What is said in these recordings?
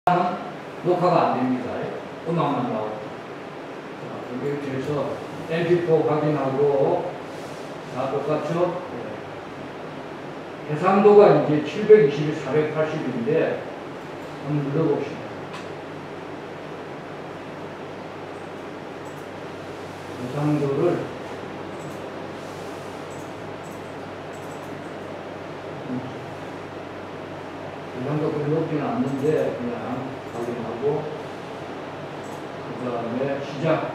녹화가 안 됩니다. 음악만 나오고. 이렇게 해서 MP4 확인하고 다 똑같죠? 해상도가 이제 720에 480인데 한번 눌러봅시다. 해상도를 해상도 그리 높지는 않는데 그냥 확인하고 그 다음에 시작.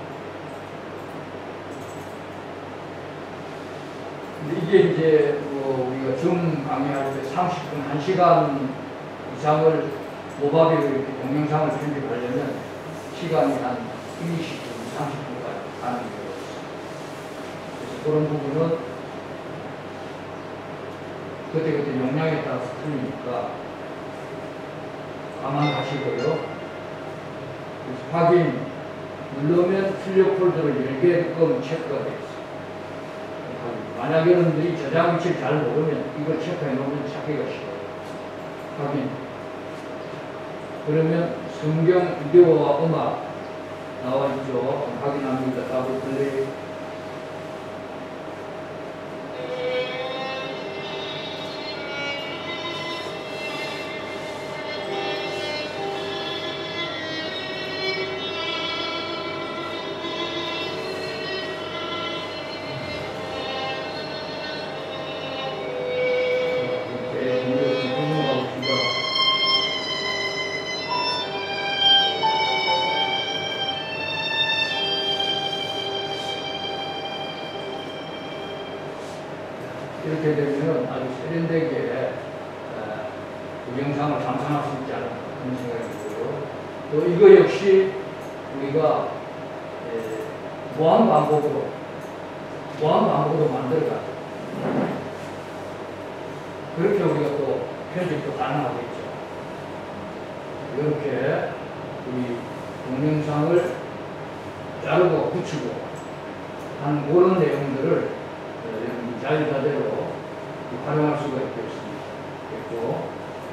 이게 이제 뭐 우리가 줌 강의할 때 30분, 1시간 이상을 모바일로 이렇게 동영상을 편집하려면 시간이 한 20분, 30분까지 가는 거예요. 그래서 그런 부분은 그때그때 용량에 따라서 틀리니까 감안하시고요. 그래서 확인 누르면 출력 폴더를 열게끔 체크가 되어 있어요. 만약 여러분들이 저장 위치를 잘 모르면 이걸 체크해 놓으면 찾기가 쉬워요. 확인. 그러면 성경, 비디오와 음악 나와 있죠. 확인합니다. 더블 클릭. 이렇게 되면 아주 세련되게 영상을 감상할 수 있지 않을까 그런 생각이 들고요. 또 이거 역시 우리가 무한 반복으로 만들어가요. 그렇게 우리가 또 편집도 가능하겠죠. 이렇게 우리 동영상을 자르고 붙이고 하는 그런 내용들을 자유자재로 활용할 수가 있겠고,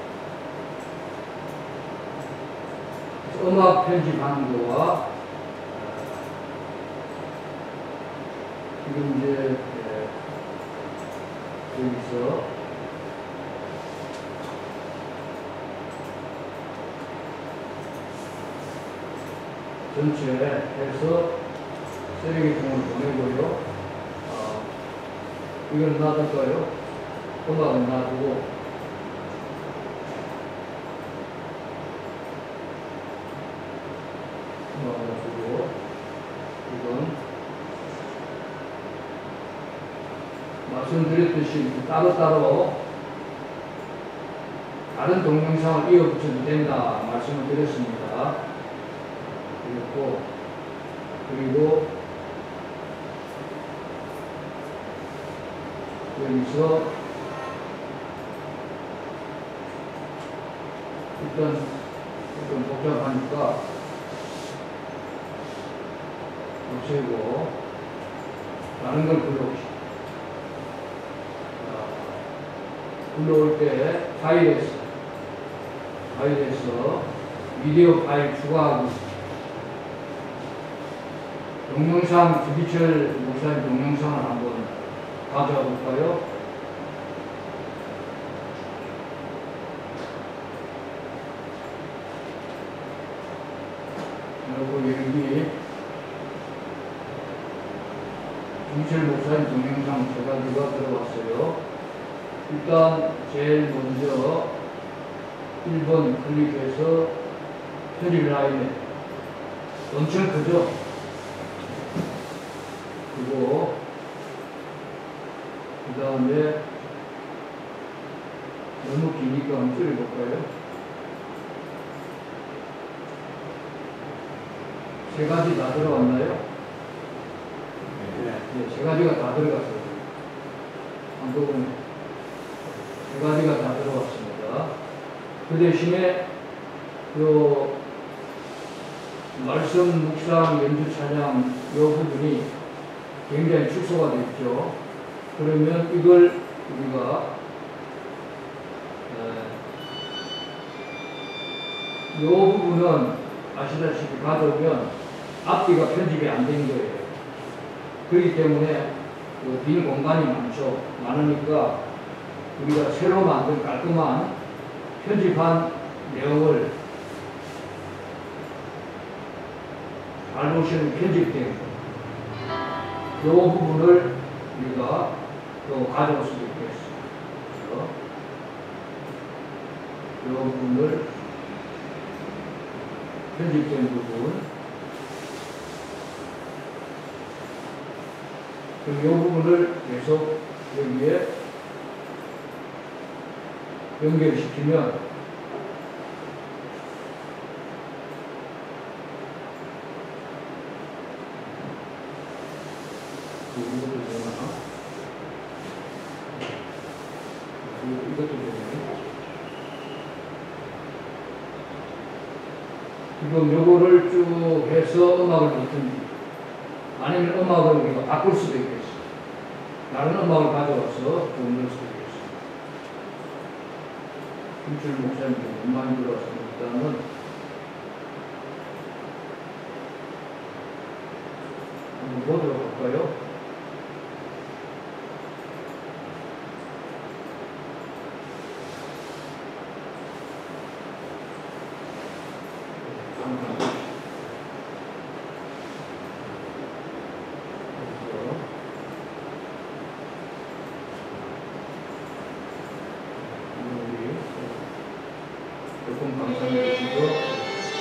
음악 편집하는 거와 지금 이제 여기서 전체 해서 쓰레기통을 보내고요. 이걸 놔둘까요? 음악은 놔두고 이건 말씀드렸듯이 따로따로 다른 동영상을 이어붙여도 된다 말씀을 드렸습니다. 그리고 여기서 일단 복잡하니까 없애고 다른 걸 불러옵시다. 불러올 때 파일에서 비디오 파일 추가하고 동영상 주기철 목사님 동영상을 한번 가져와 볼까요? 그리고 여기 주기철 목사님 동영상 제가 누가 들어왔어요. 일단 제일 먼저 1번 클릭해서 편집 라인에 엄청 크죠? 그리고 그 다음에 너무 기니까 한번 줄여볼까요? 세 가지 다 들어왔나요? 네, 세 가지가 다 들어갔어요. 한국은 세 가지가 다 들어왔습니다. 그 대신에 요 말씀 묵상 연주 찬양 요 부분이 굉장히 축소가 됐죠. 그러면 이걸 우리가 이 부분은 아시다시피 가져오면 앞뒤가 편집이 안 된 거예요. 그렇기 때문에 그 빈 공간이 많으니까 우리가 새로 만든 깔끔한 편집한 내용을 잘 보시는 편집된 이 부분을 우리가 또 가져올 수도 있겠어요. 이 부분을 편집된 부분 그럼 이 부분을 계속 여기에 연결시키면 이것도 되나? 이것도 되네. 지금 요거를 쭉 해서 음악을 넣든지 아니면 음악을 우리가 바꿀 수도 있겠어요. 다른 음악을 가져와서 좀 넣을 수도 있겠어요. 김철 목사님이 많이 들어와서 일단은 한번 보도록 할까요? 조금 감상해 주시고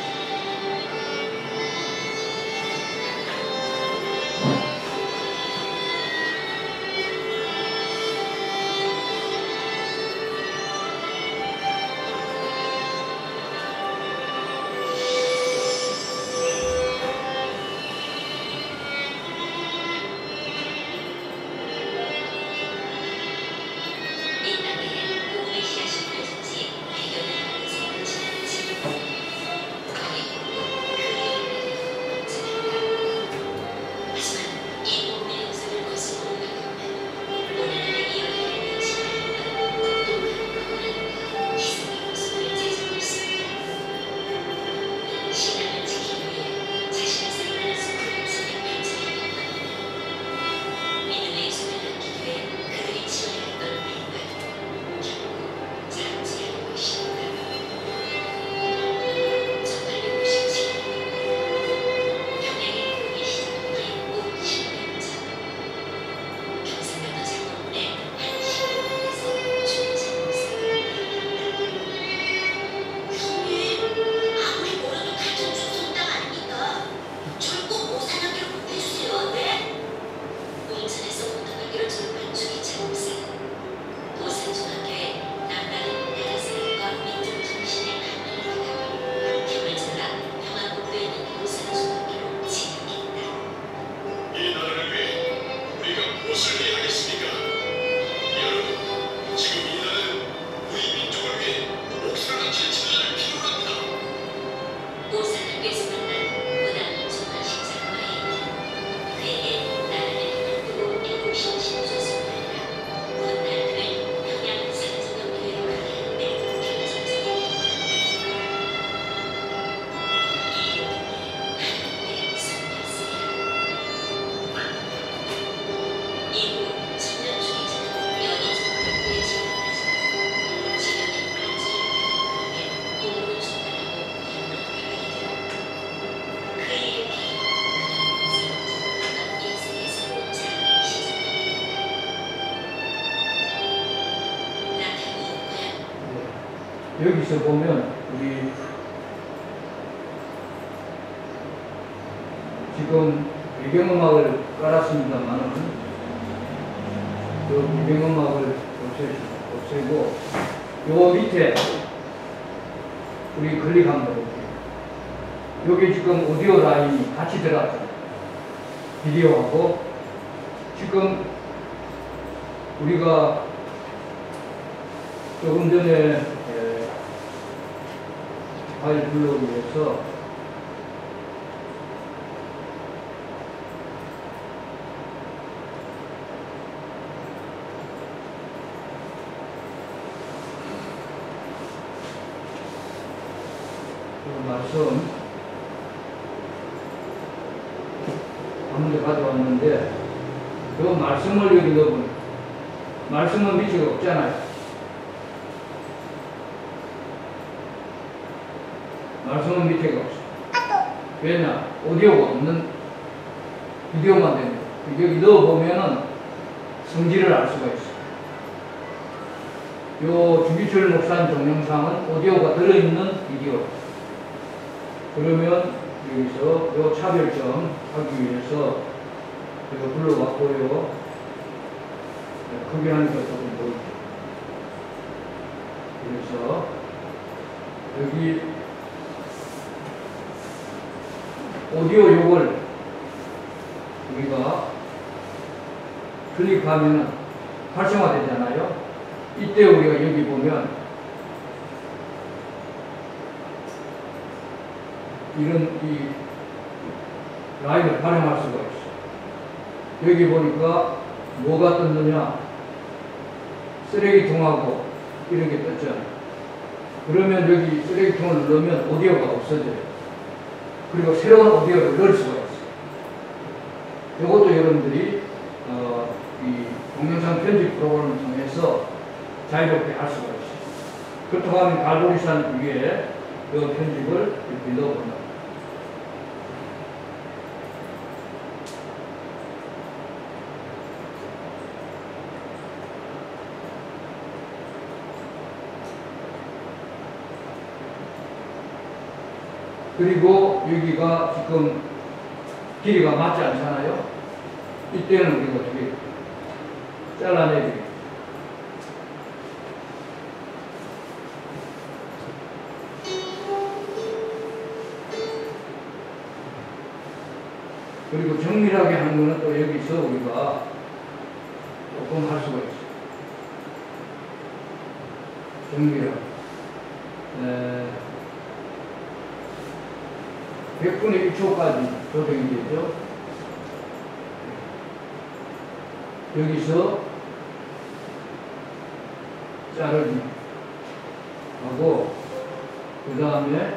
여기서 보면 우리 지금 배경음악을 깔았습니다만은 그 배경음악을 없애고 요 밑에 우리 클릭하면 되거든요. 여기 지금 오디오 라인이 같이 들어갔잖아요. 비디오하고 지금 우리가 조금 전에 파일 블록을 위해서 그 말씀 한문제 가져왔는데 그 말씀을 여기 넣어보니 말씀은 밑에가 없잖아요. 말씀은 밑에가 없어요. 왜냐? 오디오가 없는 비디오만 됩니다. 여기 넣어보면은 성질을 알 수가 있어요. 요 주기철 목사님 동영상은 오디오가 들어있는 비디오. 그러면 여기서 요 차별점 하기 위해서 이거 불러왔고요. 크게 하니까 조금 보이죠. 그래서 여기 오디오 요걸 우리가 클릭하면 활성화되잖아요. 이때 우리가 여기 보면 이런 이 라인을 활용할 수가 있어요. 여기 보니까 뭐가 떴느냐? 쓰레기통하고 이런 게 떴잖아요. 그러면 여기 쓰레기통을 누르면 오디오가 없어져요. 그리고 새로운 오디오를 넣을 수가 있어요. 이것도 여러분들이 이 동영상 편집 프로그램을 통해서 자유롭게 할 수가 있어요. 그렇다고 하면 갈보리산 위에 이 편집을 이렇게 넣어본다. 그리고 여기가 지금 길이가 맞지 않잖아요. 이때는 우리가 어떻게 잘라내기. 그리고 정밀하게 하는 거는 또 여기서 우리가 조금 할 수가 있어요. 정밀하게. 100분의 1초까지 조정이 되죠. 여기서 자르기 하고 그 다음에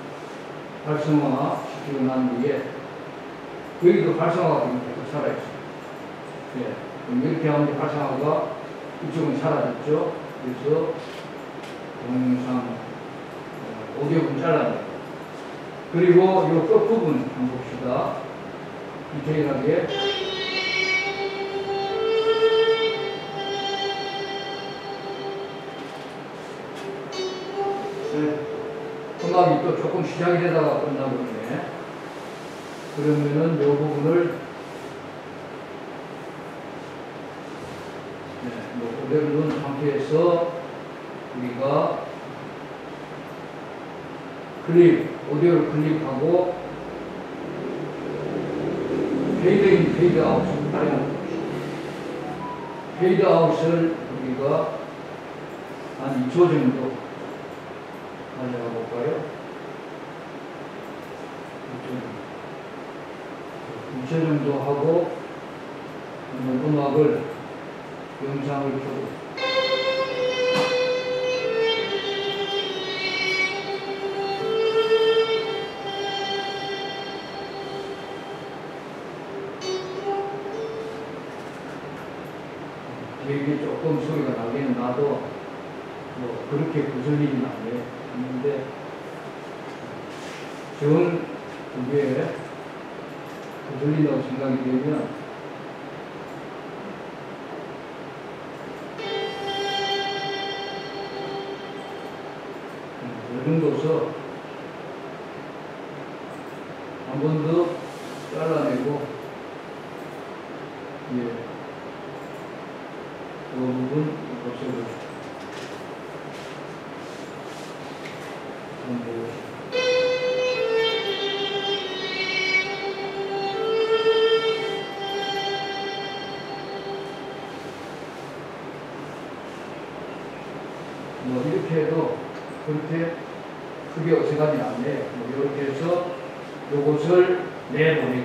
활성화 시키고 난 뒤에 여기도 활성화가 계속 살아있어요. 네. 그럼 이렇게 하면 활성화가 이쪽은 사라졌죠. 그래서 동영상 오디오는 잘라내요. 그리고 이 끝부분 한번 봅시다. 디테일하게. 네. 음악이 또 조금 시작이 되다가 끝나버리네. 그러면은 이 부분을 그대로 놓은 상태에서 우리가 오디오를 클릭하고 페이드인, 페이드아웃을 활용하는 것입니다. 페이드아웃을 우리가 한 2초 정도 가져가 볼까요? 2초 정도 하고 음악을 영상을 켜고 되게 조금 소리가 나기는 나도 뭐 그렇게 구슬리진 않는데 정 두개에 구슬린다고 생각이 되면 이 정도서 한 번 더 잘라내고 예. 그 부분 없애보시죠. 뭐 이렇게 해도 그렇게 크게 어색하지 않네요. 뭐 이렇게 해서 요것을 내보내기.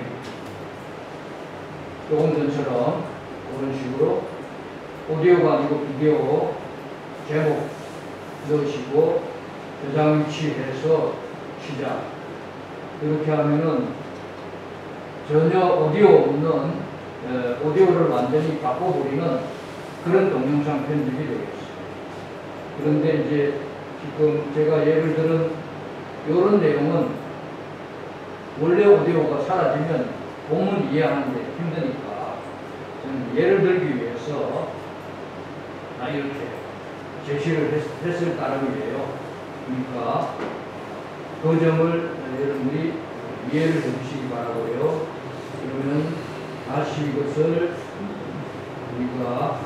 조금 전처럼 그런 식으로 오디오가 아니고 비디오 제목 넣으시고 저장 위치해서 시작. 이렇게 하면은 전혀 오디오 없는 오디오를 완전히 바꿔버리는 그런 동영상 편집이 되겠어요. 그런데 이제 지금 제가 예를 들은 이런 내용은 원래 오디오가 사라지면 본문 이해하는데 힘드니까 저는 예를 들기 위해서 이렇게 제시를 했을 따름이에요. 그러니까 그 점을 여러분들이 이해를 해주시기 바라고요. 그러면 다시 이것을 우리가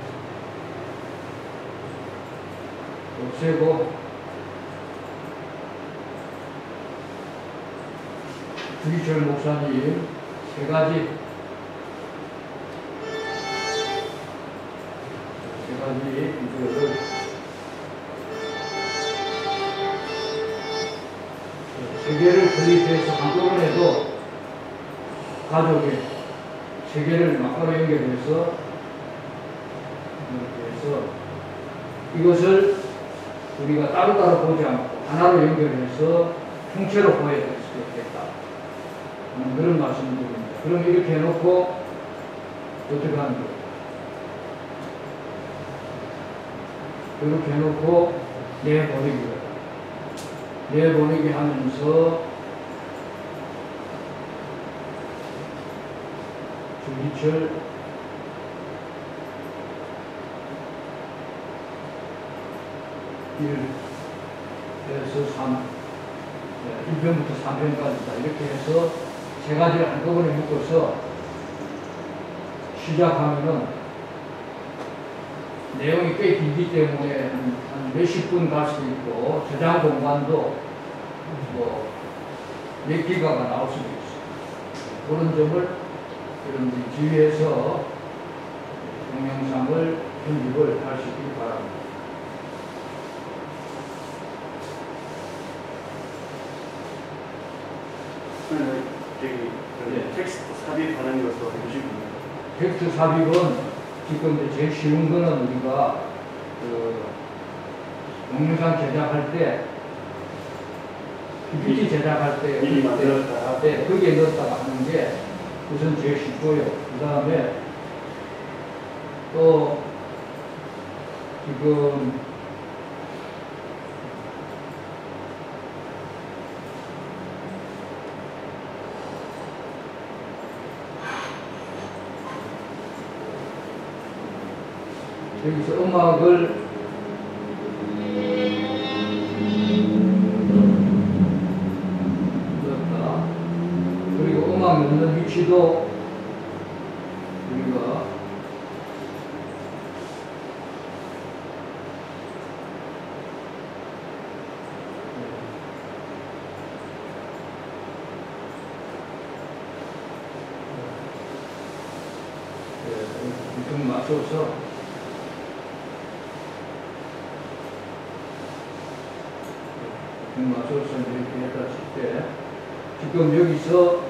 없애고 주기철 목사님 세 가지 이거를 세 개를 클릭해서 한꺼번에도 가족의 세 개를 막바로 연결해서 이렇게 해서 이것을 우리가 따로따로 보지 않고 하나로 연결해서 통째로 보여야 될 수 있겠다. 그런 말씀을 드립니다. 그럼 이렇게 해놓고 어떻게 하는 거예요? 이렇게 해놓고 내보내기 하면서 주기철 에서 3, 1편부터 3편까지다. 이렇게 해서 세 가지를 한꺼번에 묶어서 시작하면은 내용이 꽤 길기 때문에 한 몇십 분 갈 수도 있고 저장 공간도 뭐 몇 기가가 나올 수도 있어요. 그런 점을 여러분들이 주의해서 동영상을 편집을 할 수 있길 바랍니다. 텍스트 삽입하는 것도 해주시고. 텍스트 삽입은 지금 제일 쉬운 거는 우리가 동영상 제작할 때 PPT 제작할 때 미리 만들었다가 거기에 넣었다가 하는 게 우선 제일 쉽고요. 그 다음에 또 지금 여기서 음악을 넣었다. 그리고 음악 넣는 위치도 우리가 좀 맞춰서 맞춰서 이렇게 했다 칠 때 지금 여기서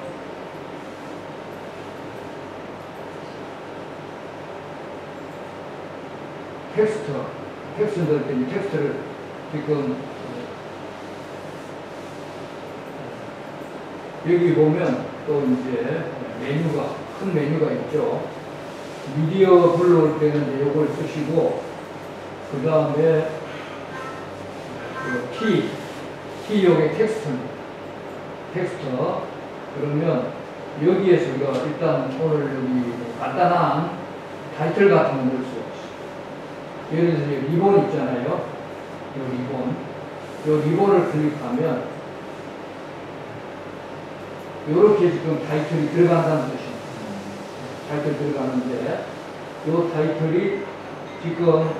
텍스트 넣을 때 텍스트를 지금 여기 보면 또 이제 메뉴가 큰 메뉴가 있죠. 미디어 불러올 때는 이제 이걸 쓰시고 그 다음에 키역의 텍스트 그러면 여기에서 우리가 일단 오늘 여기 간단한 타이틀 같은 거 넣을 수 없어요. 예를 들어서 리본 있잖아요. 이 리본을 클릭하면 이렇게 지금 타이틀이 들어간다는 뜻입니다. 타이틀 들어가는데 이 타이틀이 지금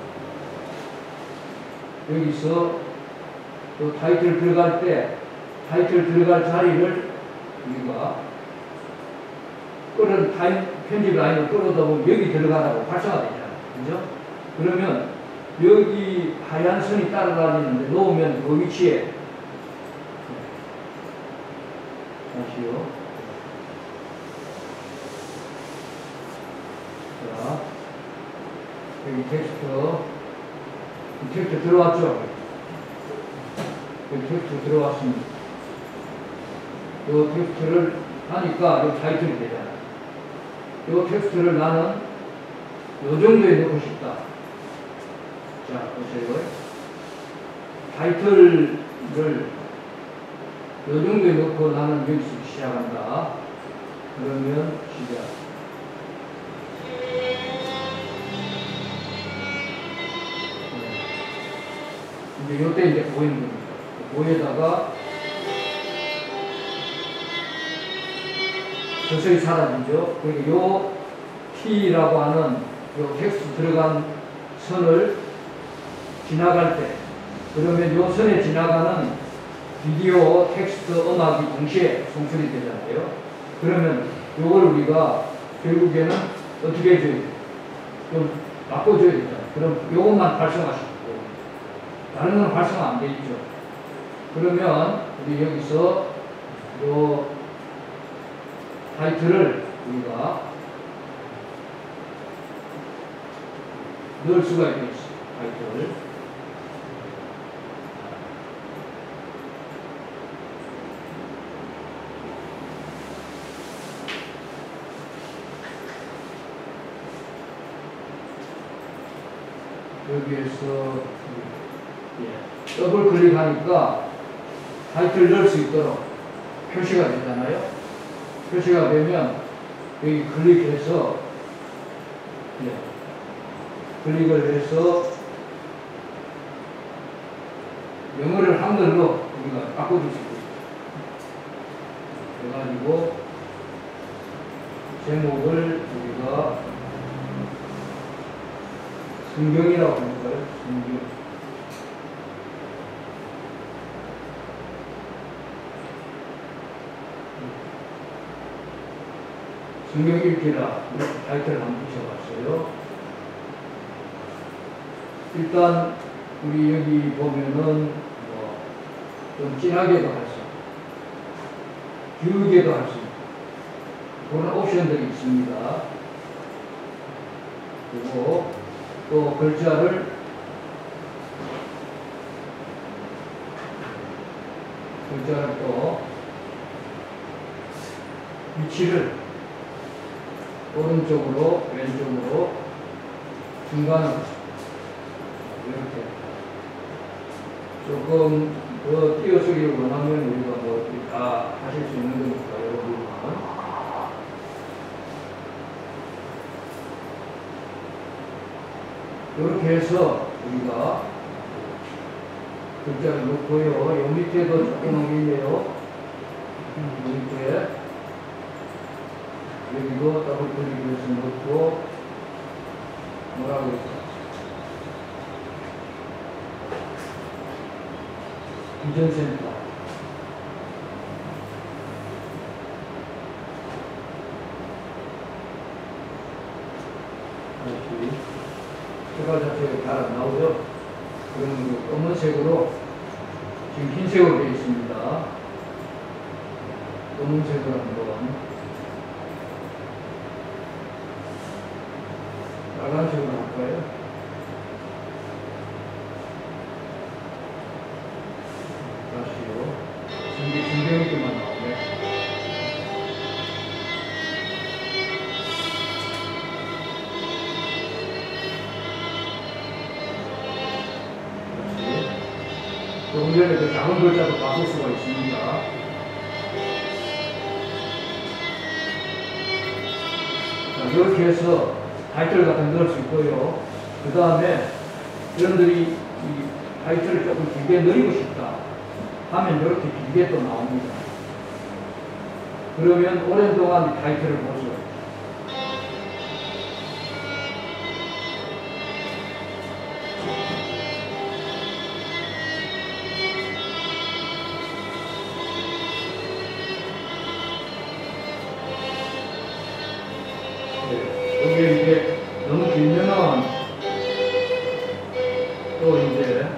여기서 또 타이틀 들어갈 때 타이틀 들어갈 자리를 우리가 편집 라인을 끌어다 보면 여기 들어가라고 활성화 되잖아요. 그죠? 그러면 여기 하얀 선이 따라다니는데 놓으면 그 위치에 다시요. 자, 여기 텍스트 들어왔죠? 여기 텍스트 들어왔습니다. 이 텍스트를 하니까 이 타이틀이 되잖아요. 이 텍스트를 나는 요 정도에 넣고 싶다. 자, 보세요. 타이틀을 요 정도에 넣고 나는 여기서 시작한다. 그러면 시작. 이제 요때 이제 보이는 겁니다. 보에다가 서서히 사라지죠. 그리고 요 T라고 하는 요 텍스트 들어간 선을 지나갈 때, 그러면 요 선에 지나가는 비디오, 텍스트, 음악이 동시에 송출이 되잖아요. 그러면 요걸 우리가 결국에는 어떻게 해줘야 돼요? 좀 바꿔줘야 되잖아요. 그럼 요것만 발송하시고 다른 건 발송 안 돼 있죠. 그러면 우리 여기서 요 타이틀을 우리가 넣을 수가 있겠어요. 타이틀을. 여기에서 더블 클릭하니까 타이틀을 넣을 수 있도록 표시가 되잖아요. 표시가 되면 여기 클릭해서 클릭을 해서 영어를 한글로 우리가 바꿔줄 수 있어요. 그래가지고 제목을 우리가 성경이라고 할까요? 성경. 성경 읽기라 이렇게 타이틀을 한번 붙여봤어요. 일단 우리 여기 보면은 좀 진하게도 할 수 있고 길게도 할 수 있고 그런 옵션들이 있습니다. 그리고 또 글자를 또 위치를 오른쪽으로 왼쪽으로 중간으로 이렇게 조금 더 띄어쓰기를 원하면 우리가 뭐 다 하실 수 있는 거니까요. 이렇게 해서 우리가 글자를 넣고요. 요 밑에도 조금 올리네요. 밑에 여기도 더블 클릭해서 넣고 뭐라고 했어? 비전센터. 다시 색깔 자체가 잘 안 나오죠? 그러면 검은색으로 지금 흰색으로 되어 있습니다. 검은색으로 한번 빨간색으로 할까요? 다시요. 신경있게만 나오네. 조금 전에 그 작은 글자도 바꿀 수가 있습니다. 자, 이렇게 해서 타이틀 같은 거 넣을 수 있고요. 그 다음에 여러분들이 이 타이틀을 조금 길게 늘리고 싶다 하면 이렇게 길게 또 나옵니다. 그러면 오랜 동안 이 타이틀을 볼 수가 있어요. 여기 이제 너무 길면은 또 이제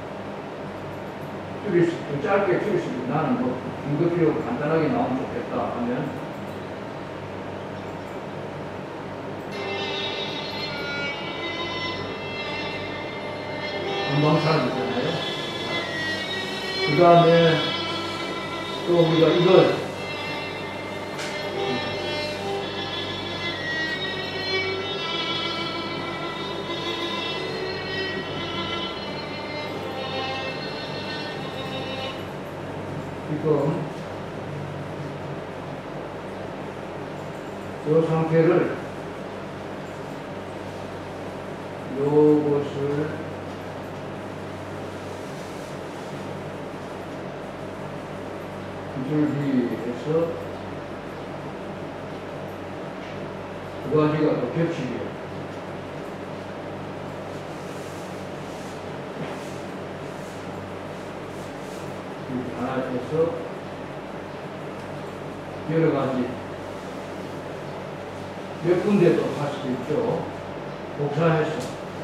줄일 수, 좀 짧게 줄일 수 있고 나는 뭐 긴급 필요 간단하게 나오면 좋겠다 하면 금방 사라지잖아요. 그 다음에 또 우리가 이걸 지금 이 상태를 요것을 줄기해서 두 가지가 또 겹치게 이렇게 하나 해서 여러 가지 몇 군데 또 할 수도 있죠. 복사해서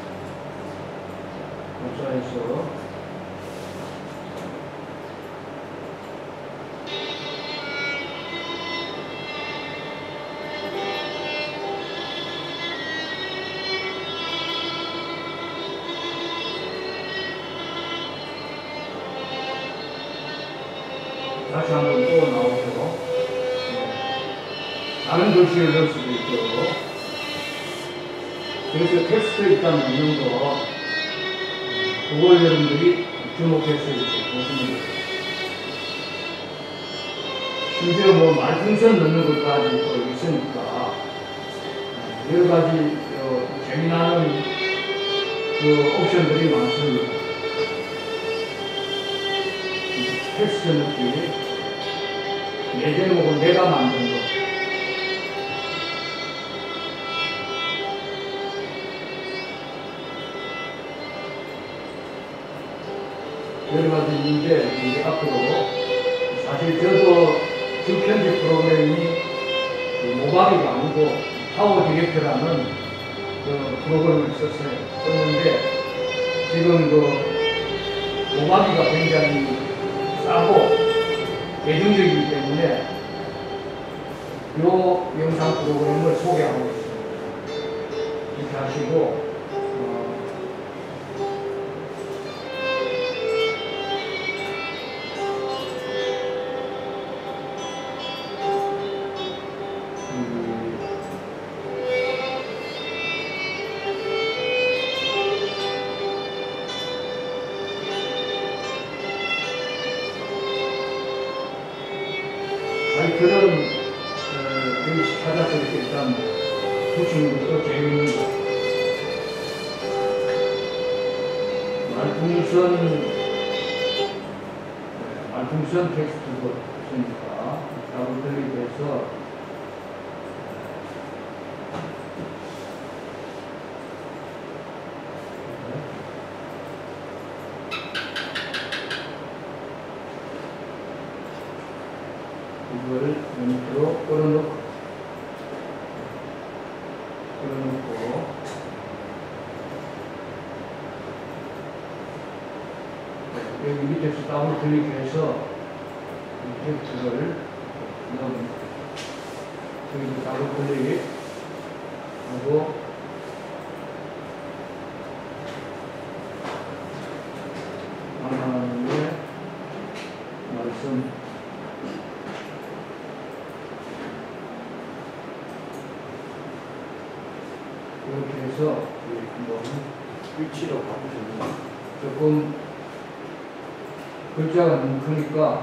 다시 한번 또 나오죠. 다른 글씨를 넣을 수도 있죠. 그래서 텍스트 일단 넣는 거, 그걸 여러분들이 주목해서 이렇게 보시면 돼요. 심지어 뭐 말풍선 넣는 것까지 또 있으니까, 여러 가지 재미나는 그 옵션들이 많습니다. 텍스트 넣기, 내 제목은 내가 만든 거. 여러 가지 문제 앞으로 사실 저도 주 편집 프로그램이 모바일이 아니고 파워 디렉터라는 그 프로그램을 썼는데 지금 그 모바일가 굉장히 싸고 대중적이기 때문에 이 영상 프로그램을 소개하고 있습니다. 이렇게 하시고 그런 여기 찾아서 이렇게 일단 붙이는 것도 재미있는 거. 말풍선 텍스트도 있으니까 답을 드리기 위해서 이걸 밑으로 끌어놓고 여기 밑에서 더블 클릭해서 이 텍스트를 넣으면 여기도 더블 클릭 하고 하나님의 말씀 이렇게 해서 위치로 바꾸시면 조금 글자가 너무 크니까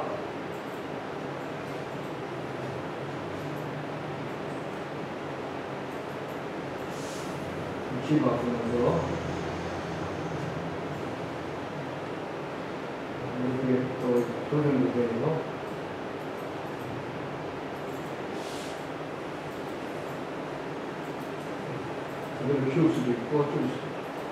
위치 바꾸면서 이렇게 또 조정도 되고 이걸 키울 수도 있고 줄 수도 있고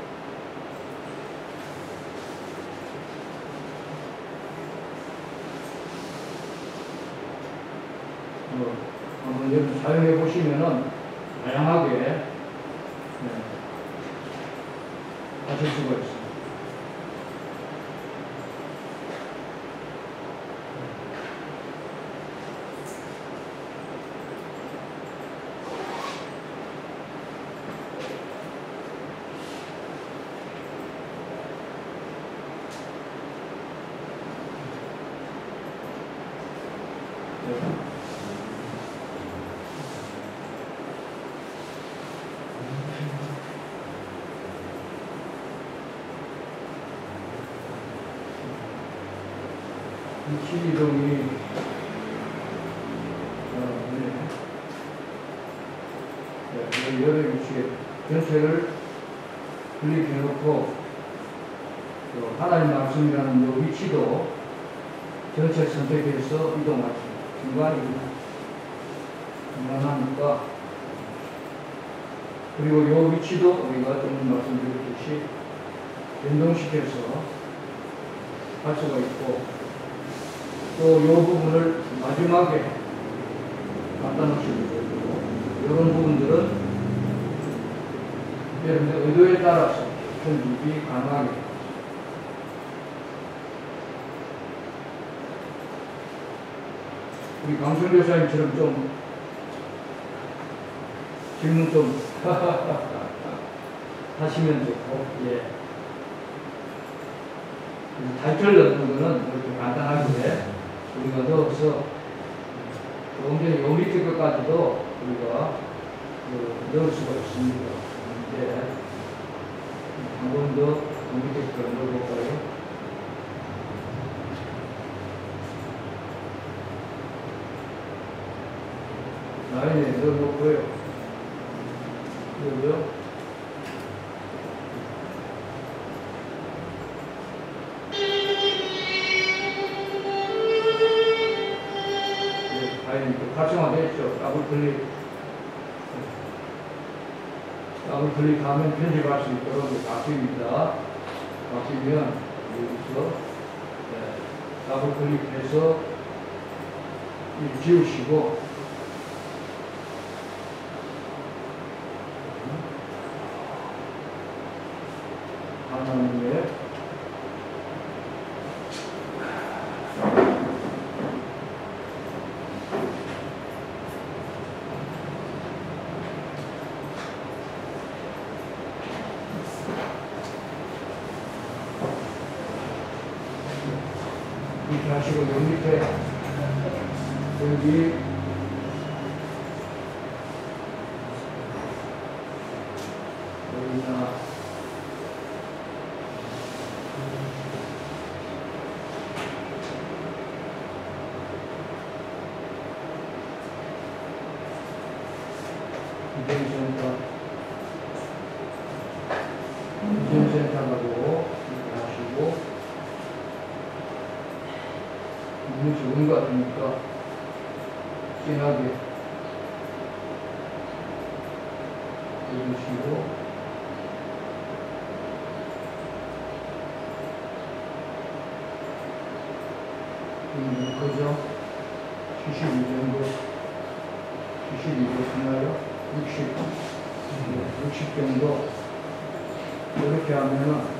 한번 여러분 사용해 보시면은 다양하게 하실 수가 있습니다. 위치 이동이 여러 위치에 전체를 클릭해놓고 하나님 말씀이라는 이 위치도 전체 선택해서 이동하십니다. 중간하니까 그리고 이 위치도 우리가 좀 말씀드렸듯이 변동시켜서 할 수가 있고 또 이 부분을 마지막에 갖다 놓으시면 되고 이런 부분들은 여러분의 의도에 따라서 편집이 가능하게 우리 강순교사님처럼 좀 질문 좀 하시면 좋고, 예. 타이틀 넣는 거는 그렇게 간단하게 우리가 넣어서 조금 전에 요 밑에 것까지도 우리가 넣을 수가 있습니다. 이제 한 번 더 요 밑에 걸 넣어볼까요? 라인에 넣어놓고요. 그리고요. 라인이 또 활성화되어 있죠. 더블 클릭하면 편집할 수 있도록 바뀝니다. 바뀌면 여기서 더블 클릭해서 지우시고 하나님의 이렇게 하시고 여기 밑에 여기 여기나 이전센터라고 이렇게 하시고 눈이 좋은 것 같으니까 진하게 해주시고 그죠? 72 정도 72도 되나요? 60 정도 이렇게 하면은